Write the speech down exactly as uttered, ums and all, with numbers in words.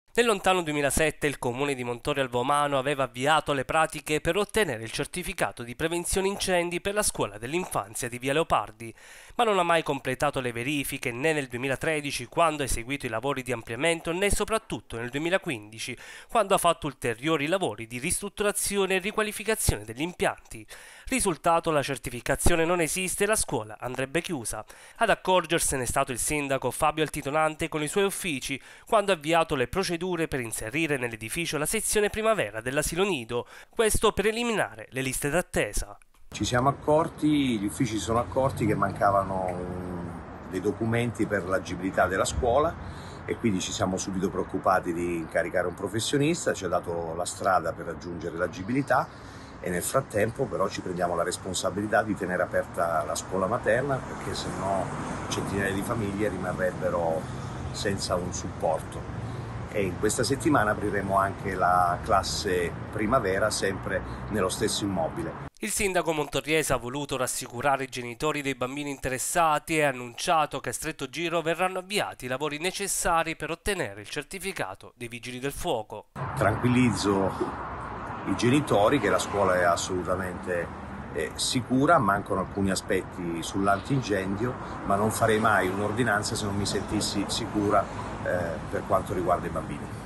Nel lontano duemilasette il comune di Montorio al Vomano aveva avviato le pratiche per ottenere il certificato di prevenzione incendi per la scuola dell'infanzia di Via Leopardi, ma non ha mai completato le verifiche né nel duemilatredici quando ha eseguito i lavori di ampliamento né soprattutto nel duemilaquindici quando ha fatto ulteriori lavori di ristrutturazione e riqualificazione degli impianti. Risultato: la certificazione non esiste e la scuola andrebbe chiusa. Ad accorgersene è stato il sindaco Fabio Altitonante con i suoi uffici quando ha avviato le procedure per inserire nell'edificio la sezione primavera dell'asilo nido, questo per eliminare le liste d'attesa. Ci siamo accorti, gli uffici si sono accorti che mancavano dei documenti per l'agibilità della scuola e quindi ci siamo subito preoccupati di incaricare un professionista, ci ha dato la strada per raggiungere l'agibilità e nel frattempo però ci prendiamo la responsabilità di tenere aperta la scuola materna, perché se no centinaia di famiglie rimarrebbero senza un supporto. E in questa settimana apriremo anche la classe primavera sempre nello stesso immobile. Il sindaco montorriese ha voluto rassicurare i genitori dei bambini interessati e ha annunciato che a stretto giro verranno avviati i lavori necessari per ottenere il certificato dei vigili del fuoco. Tranquillizzo i genitori che la scuola è assolutamente eh, sicura, mancano alcuni aspetti sull'antincendio, ma non farei mai un'ordinanza se non mi sentissi sicura eh, per quanto riguarda i bambini.